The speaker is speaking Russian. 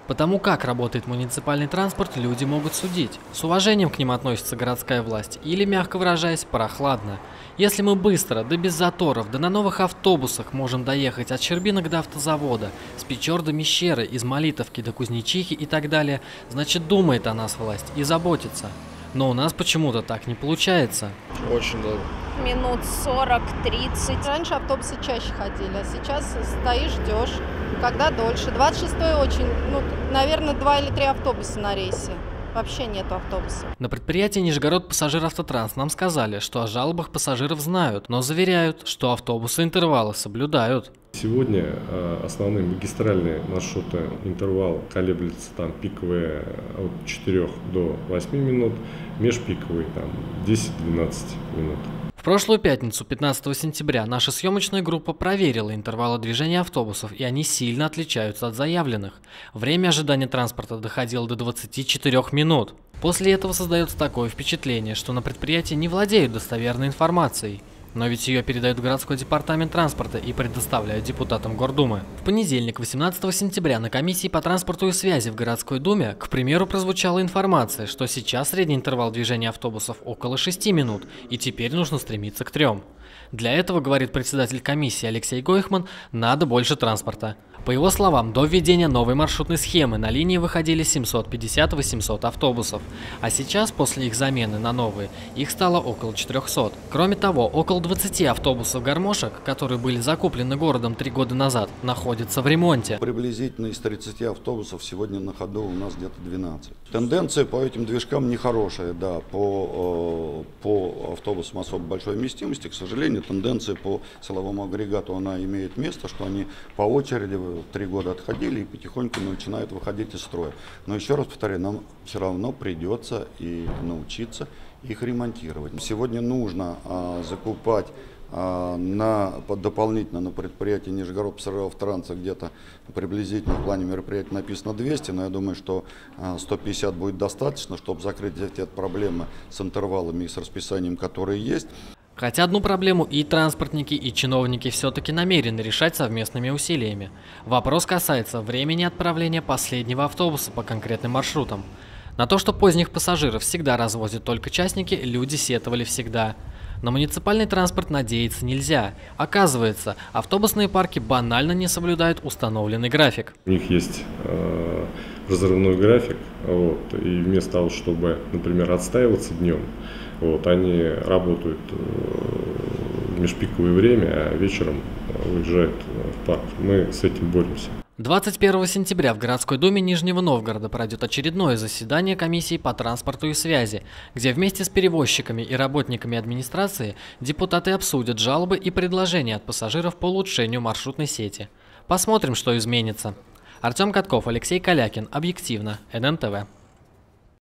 Потому как работает муниципальный транспорт, люди могут судить. С уважением к ним относится городская власть или, мягко выражаясь, прохладно. Если мы быстро, да без заторов, да на новых автобусах можем доехать от Щербинок до автозавода, с Печор до Мещеры, из Молитовки до Кузнечихи и так далее, значит, думает о нас власть и заботится. Но у нас почему-то так не получается. Очень долго. Минут 40-30. Раньше автобусы чаще ходили, а сейчас стоишь, ждешь. Когда дольше. 26-й очень, наверное, 2 или 3 автобуса на рейсе. Вообще нету автобусов. На предприятии Нижегород Пассажиравтотранс нам сказали, что о жалобах пассажиров знают, но заверяют, что автобусы интервалы соблюдают. Сегодня основные магистральные маршруты интервал колеблется там пиковые от 4 до 8 минут, межпиковые там 10-12 минут. В прошлую пятницу, 15 сентября, наша съемочная группа проверила интервалы движения автобусов, и они сильно отличаются от заявленных. Время ожидания транспорта доходило до 24 минут. После этого создается такое впечатление, что на предприятии не владеют достоверной информацией. Но ведь ее передают в городской департамент транспорта и предоставляют депутатам Гордумы. В понедельник, 18 сентября, на комиссии по транспорту и связи в городской думе, к примеру, прозвучала информация, что сейчас средний интервал движения автобусов около 6 минут, и теперь нужно стремиться к 3. Для этого, говорит председатель комиссии Алексей Гойхман, надо больше транспорта. По его словам, до введения новой маршрутной схемы на линии выходили 750-800 автобусов, а сейчас, после их замены на новые, их стало около 400. Кроме того, около 20 автобусов-гармошек, которые были закуплены городом 3 года назад, находятся в ремонте. Приблизительно из 30 автобусов сегодня на ходу у нас где-то 12. Тенденция по этим движкам нехорошая, да, по автобусам особо большой вместимости, к сожалению, тенденция по силовому агрегату, она имеет место, что они по очереди 3 года отходили и потихоньку начинают выходить из строя. Но еще раз повторяю, нам все равно придется и научиться их ремонтировать. Сегодня нужно закупать дополнительно на предприятии Нижегород Пассажиравтотранса где-то приблизительно в плане мероприятия написано 200, но я думаю, что 150 будет достаточно, чтобы закрыть эти проблемы с интервалами и с расписанием, которые есть. Хотя одну проблему и транспортники, и чиновники все-таки намерены решать совместными усилиями. Вопрос касается времени отправления последнего автобуса по конкретным маршрутам. На то, что поздних пассажиров всегда развозят только частники, люди сетовали всегда. На муниципальный транспорт надеяться нельзя. Оказывается, автобусные парки банально не соблюдают установленный график. У них есть разрывной график, и вместо того, чтобы, например, отстаиваться днем, они работают в межпиковое время, а вечером уезжают в парк. Мы с этим боремся. 21 сентября в городской думе Нижнего Новгорода пройдет очередное заседание комиссии по транспорту и связи, где вместе с перевозчиками и работниками администрации депутаты обсудят жалобы и предложения от пассажиров по улучшению маршрутной сети. Посмотрим, что изменится. Артем Катков, Алексей Калякин. Объективно. ННТВ.